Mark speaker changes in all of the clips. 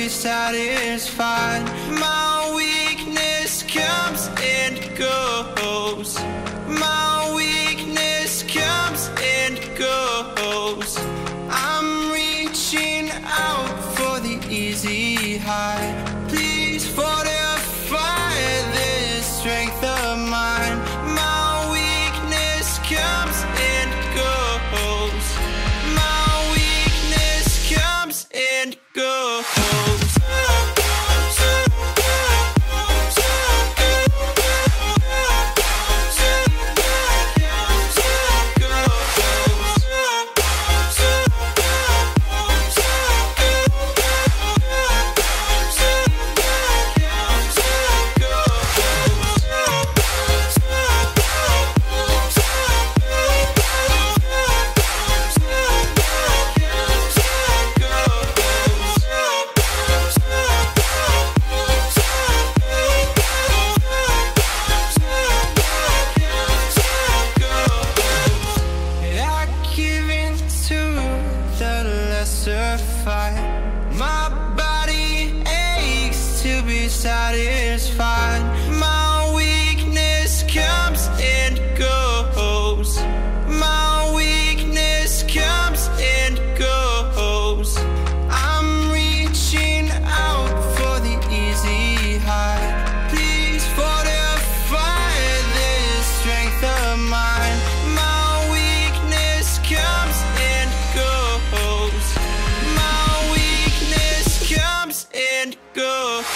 Speaker 1: be satisfied. My weakness comes and goes. My weakness comes and goes. I'm reaching out for the easy high. Please fortify this strength of mine. My weakness comes and goes. My weakness comes and goes. My body aches to be satisfied. My weakness comes and goes. My weakness comes and goes. I'm reaching out for the easy high. Please fortify this strength of mine. My weakness comes and goes. My weakness comes and goes.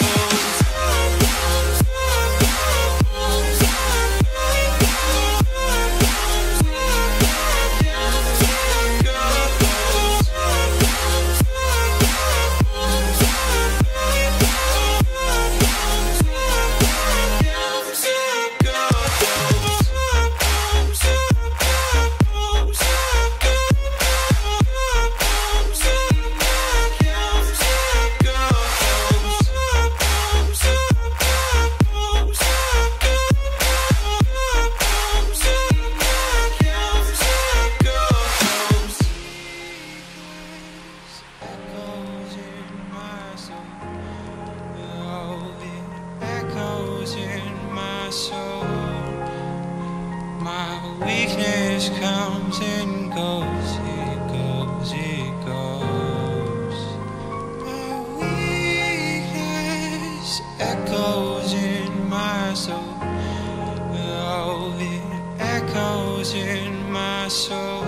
Speaker 1: Weakness comes and goes, it goes, it goes. My weakness echoes in my soul. Oh, it echoes in my soul.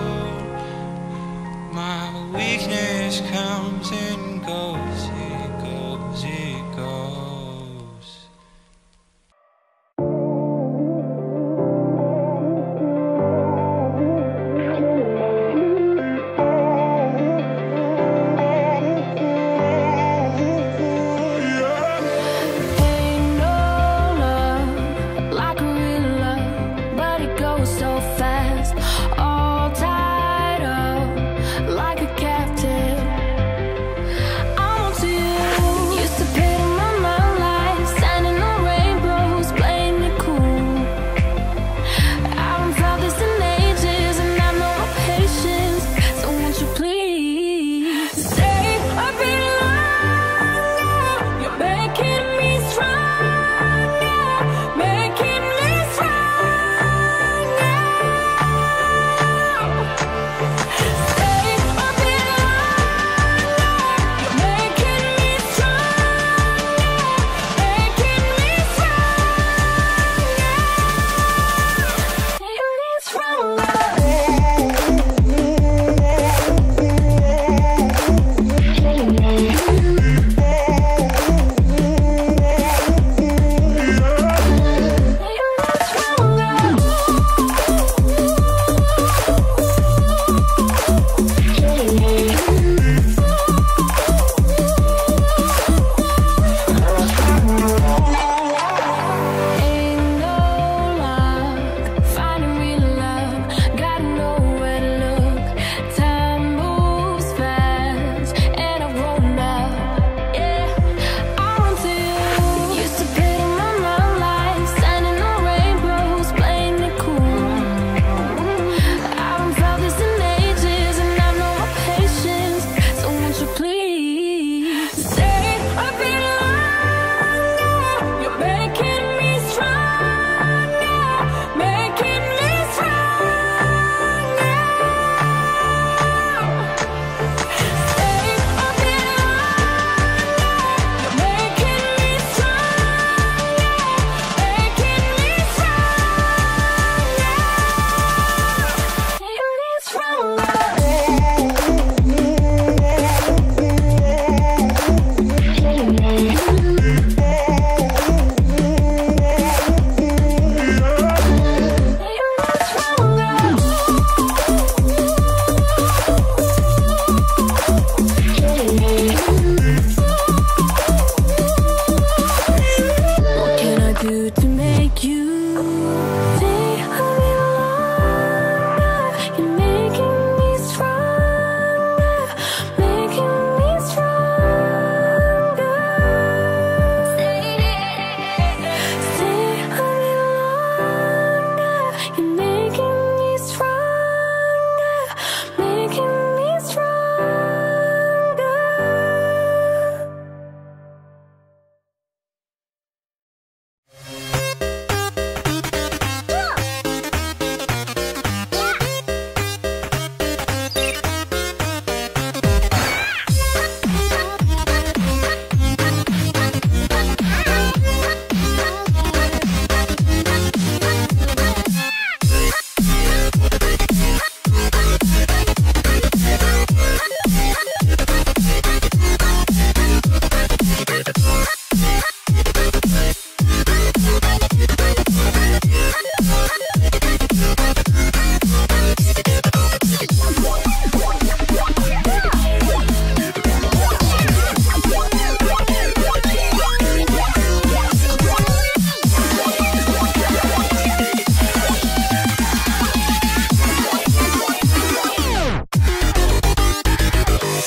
Speaker 1: My weakness comes and goes, it goes, it goes.
Speaker 2: Used to pay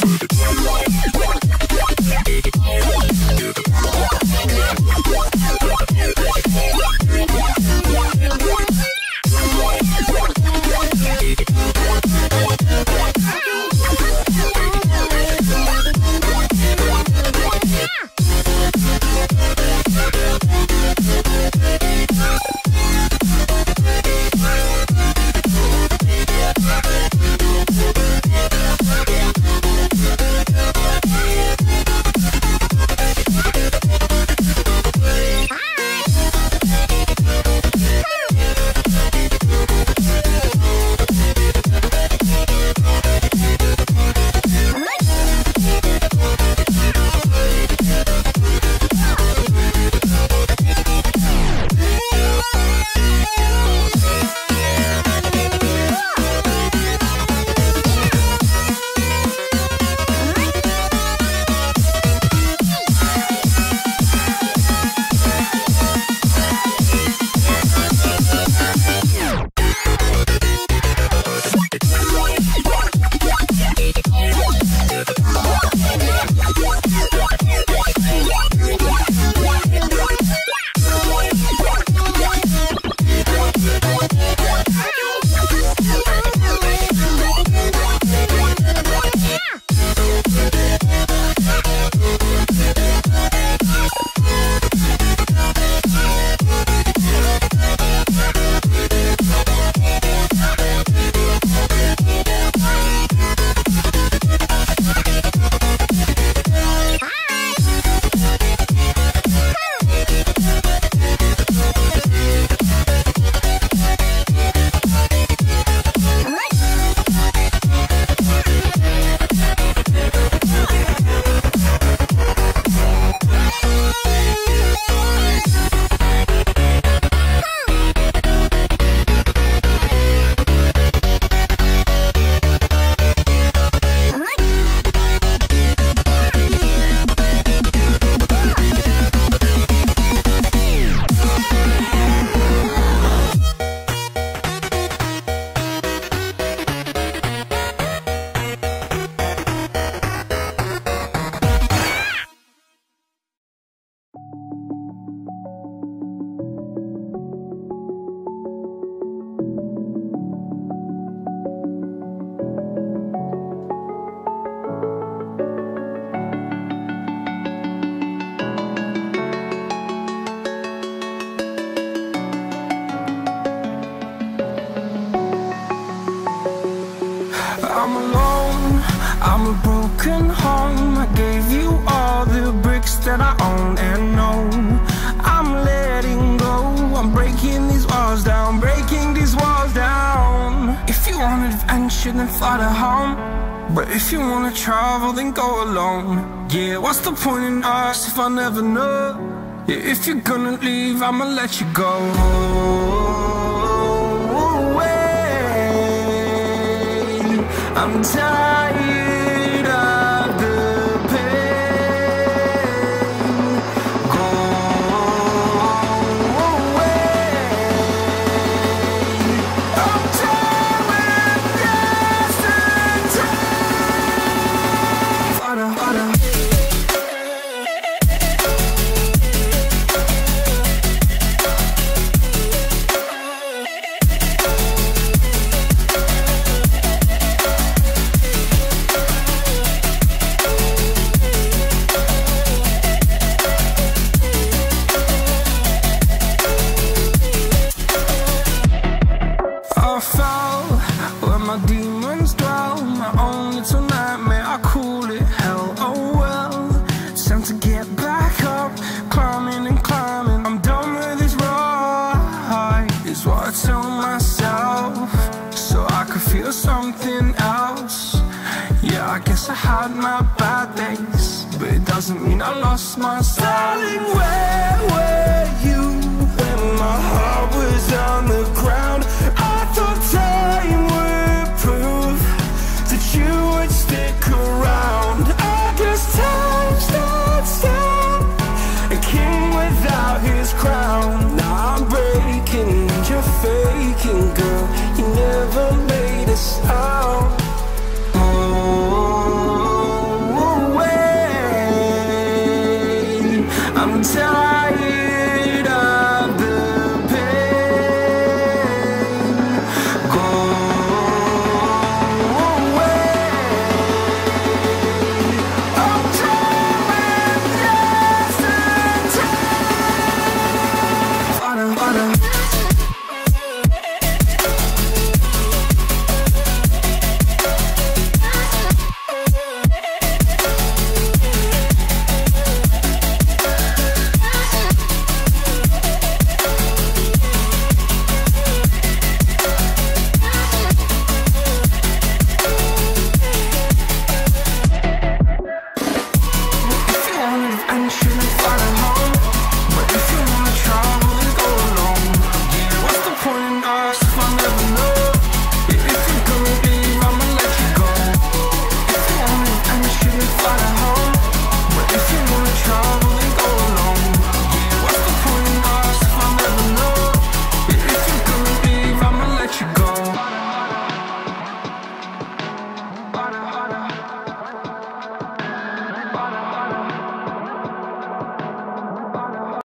Speaker 2: I'm alone, I'm a broken home. I gave you all the bricks that I own and know. I'm letting go, I'm breaking these walls down, breaking these walls down. If you want adventure, then fly to home. But if you wanna travel, then go alone. Yeah, what's the point in us if I never know? Yeah, if you're gonna leave, I'ma let you go. I'm tired of the pain. Go away. I'm tired of yesterday. I fell where my demons dwell. My own little nightmare, I call it hell. Oh well, it's time to get back up. Climbing and climbing, I'm done with this ride, is what I tell myself, so I could feel something else. Yeah, I guess I had my bad days, but it doesn't mean I lost myself. Darling, where were you when my heart was on the ground? I thought time